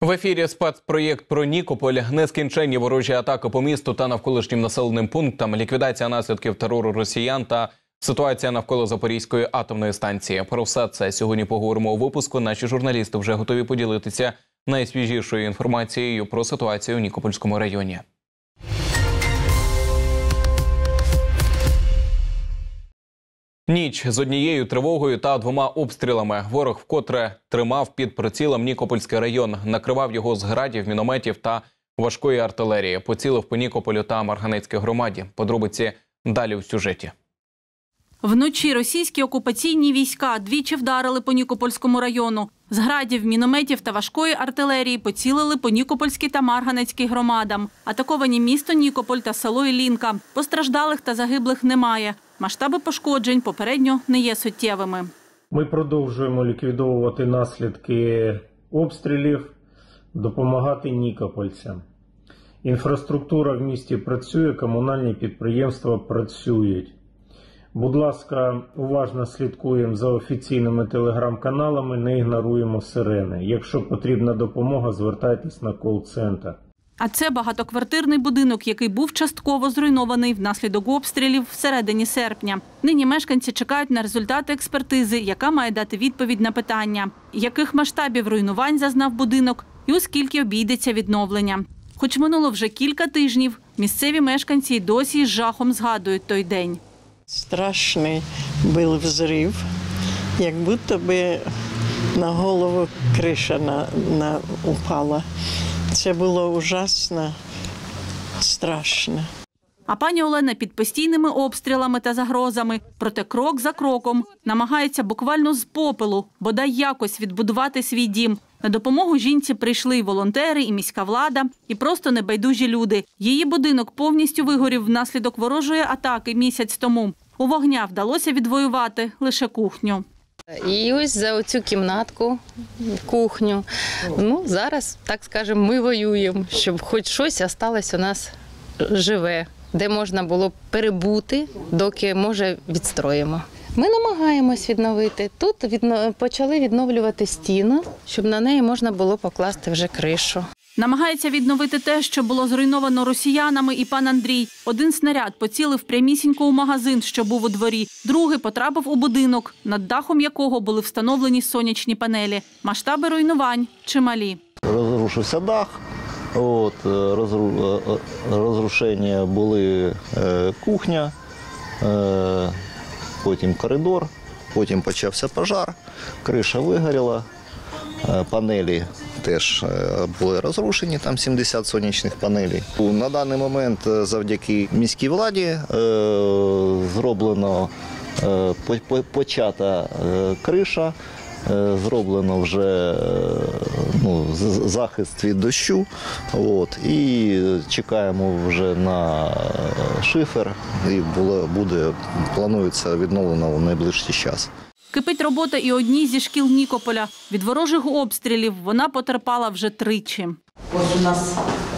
В ефірі спецпроєкт про Нікополь. Нескінченні ворожі атаки по місту та навколишнім населеним пунктам, ліквідація наслідків терору росіян та ситуація навколо Запорізької атомної станції. Про все це сьогодні поговоримо у випуску. Наші журналісти вже готові поділитися найсвіжішою інформацією про ситуацію у Нікопольському районі. Ніч з однією тривогою та 2 обстрілами. Ворог вкотре тримав під прицілом Нікопольський район. Накривав його з градів, мінометів та важкої артилерії. Поцілив по Нікополю та Марганецькій громаді. Подробиці далі у сюжеті. Вночі російські окупаційні війська двічі вдарили по Нікопольському району. З градів, мінометів та важкої артилерії поцілили по Нікопольській та Марганецькій громадам. Атаковані місто Нікополь та село Іллінка. Постраждалих та загиблих немає. Масштаби пошкоджень попередньо не є суттєвими. Ми продовжуємо ліквідовувати наслідки обстрілів, допомагати нікопольцям. Інфраструктура в місті працює, комунальні підприємства працюють. Будь ласка, уважно слідкуємо за офіційними телеграм-каналами, не ігноруємо сирени. Якщо потрібна допомога, звертайтесь на кол-центр. А це багатоквартирний будинок, який був частково зруйнований внаслідок обстрілів всередині серпня. Нині мешканці чекають на результати експертизи, яка має дати відповідь на питання, яких масштабів руйнувань зазнав будинок і у скільки обійдеться відновлення. Хоч минуло вже кілька тижнів, місцеві мешканці й досі з жахом згадують той день. Страшний був взрив, як будто би на голову криша упала. Це було ужасно, страшно. А пані Олена під постійними обстрілами та загрозами, проте крок за кроком, намагається буквально з попелу, бодай якось відбудувати свій дім. На допомогу жінці прийшли і волонтери, і міська влада, і просто небайдужі люди. Її будинок повністю вигорів внаслідок ворожої атаки місяць тому. У вогня вдалося відвоювати лише кухню. І ось за оцю кімнатку, кухню, зараз, так скажемо, ми воюємо, щоб хоч щось залишилось у нас живе, де можна було перебути, доки, може, відстроїмо. Ми намагаємось відновити. Тут почали відновлювати стіну, щоб на неї можна було покласти вже кришу. Намагається відновити те, що було зруйновано росіянами, і пан Андрій. Один снаряд поцілив прямісінько у магазин, що був у дворі. Другий потрапив у будинок, над дахом якого були встановлені сонячні панелі. Масштаби руйнувань чималі. Розрушився дах, розрушення були кухня, потім коридор, потім почався пожар, криша вигоріла. Панелі теж були розрушені, там 70 сонячних панелей. На даний момент завдяки міській владі зроблено почата криша, зроблено вже захист від дощу. І чекаємо вже на шифер і планується відновлено в найближчий час. Кипить робота і одній зі шкіл Нікополя. Від ворожих обстрілів вона потерпала вже тричі. Ось у нас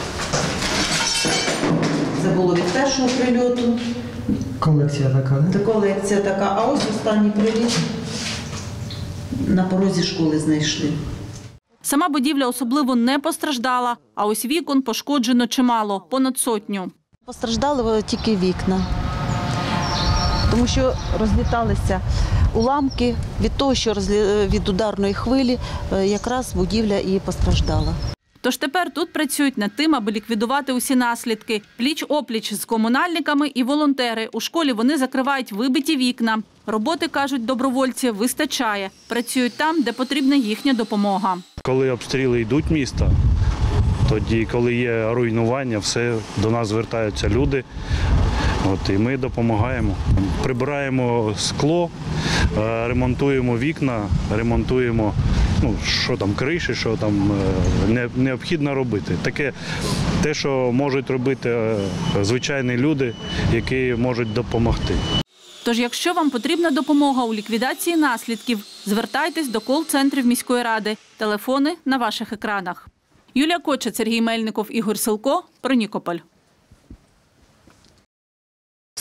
це було від першого прильоту. Колекція така, не? Колекція така. А ось останній приліт на порозі школи знайшли. Сама будівля особливо не постраждала, а ось вікон пошкоджено чимало – понад 100. Постраждали тільки вікна, тому що розліталися уламки від того, що від ударної хвилі якраз будівля і постраждала. Тож тепер тут працюють над тим, аби ліквідувати усі наслідки. Пліч-опліч з комунальниками і волонтери. У школі вони закривають вибиті вікна. Роботи, кажуть добровольці, вистачає. Працюють там, де потрібна їхня допомога. Коли обстріли йдуть міста, тоді, коли є руйнування, до нас звертаються люди. І ми допомагаємо. Прибираємо скло, ремонтуємо вікна, ремонтуємо криші, що там необхідно робити. Таке те, що можуть робити звичайні люди, які можуть допомогти. Тож, якщо вам потрібна допомога у ліквідації наслідків, звертайтесь до кол-центрів міської ради. Телефони на ваших екранах. Юлія Кочет, Сергій Мельников, Ігор Силко. Про Нікополь.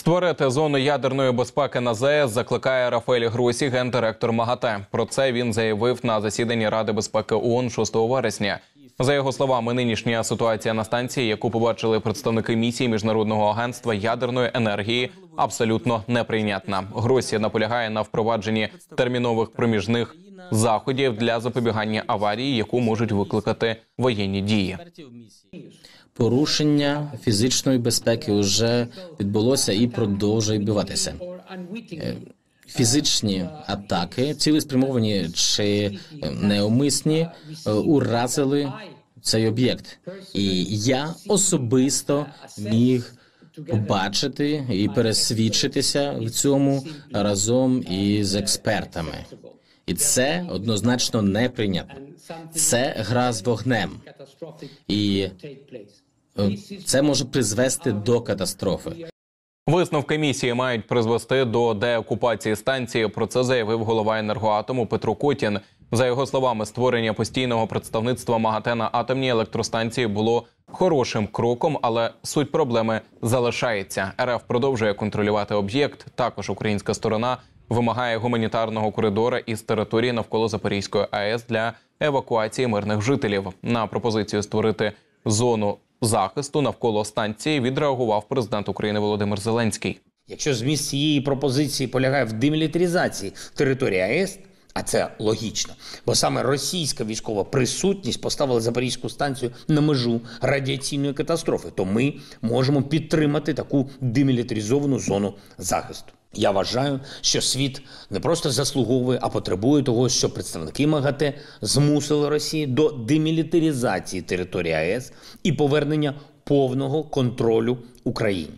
Створити зону ядерної безпеки на ЗАЕС закликає Рафаель Гросі, гендиректор МАГАТЕ. Про це він заявив на засіданні Ради безпеки ООН 6 вересня. За його словами, нинішня ситуація на станції, яку побачили представники місії Міжнародного агентства ядерної енергії, абсолютно неприйнятна. Гросі наполягає на впровадженні термінових проміжних заходів для запобігання аварії, яку можуть викликати воєнні дії. Порушення фізичної безпеки вже відбулося і продовжує відбуватися. Фізичні атаки, цілеспрямовані чи неумисні, уразили цей об'єкт. І я особисто міг побачити і пересвідчитися в цьому разом із експертами. І це однозначно неприйнятно. Це гра з вогнем. І це може призвести до катастрофи. Висновки місії мають призвести до деокупації станції. Про це заявив голова «Енергоатому» Петро Котін. За його словами, створення постійного представництва МАГАТЕ на атомній електростанції було хорошим кроком, але суть проблеми залишається. РФ продовжує контролювати об'єкт. Також українська сторона вимагає гуманітарного коридора із території навколо Запорізької АЕС для евакуації мирних жителів. На пропозицію створити зону захисту навколо станції відреагував президент України Володимир Зеленський. Якщо зміст цієї пропозиції полягає в демілітаризації території АЕС, а це логічно, бо саме російська військова присутність поставила Запорізьку станцію на межу радіаційної катастрофи, то ми можемо підтримати таку демілітаризовану зону захисту. Я вважаю, що світ не просто заслуговує, а потребує того, щоб представники МАГАТЕ змусили Росію до демілітаризації території АЕС і повернення повного контролю Україні.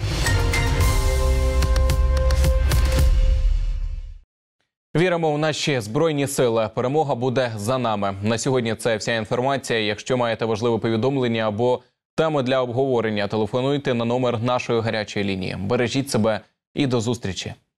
Віримо в наші Збройні сили. Перемога буде за нами. На сьогодні це вся інформація. Якщо маєте важливе повідомлення або теми для обговорення, телефонуйте на номер нашої гарячої лінії. Бережіть себе і до зустрічі.